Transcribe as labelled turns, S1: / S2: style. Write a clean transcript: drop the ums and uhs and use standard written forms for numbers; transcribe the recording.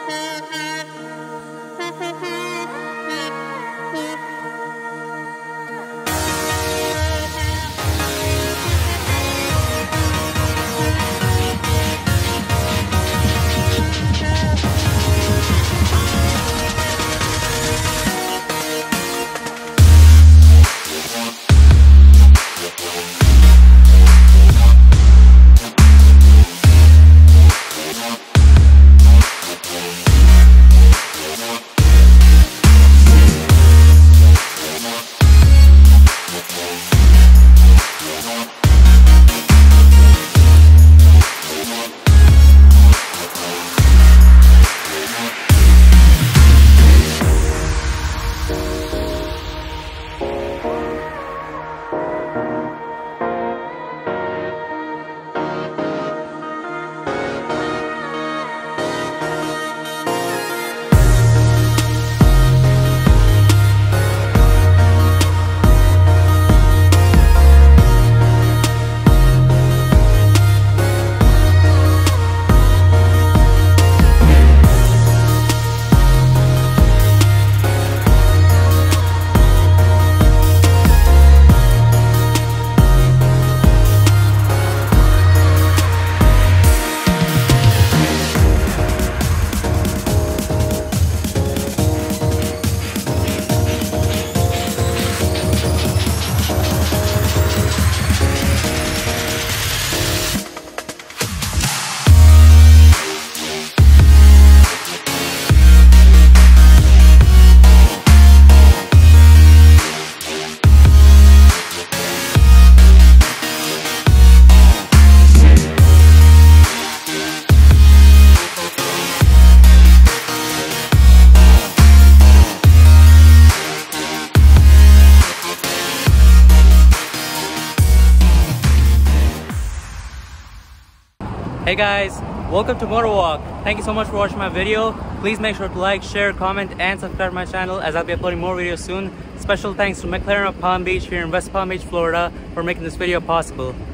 S1: Hey guys, welcome to MotorWalk. Thank you so much for watching my video. Please make sure to like, share, comment, and subscribe to my channel as I'll be uploading more videos soon. Special thanks to McLaren Palm Beach here in West Palm Beach, Florida for making this video possible.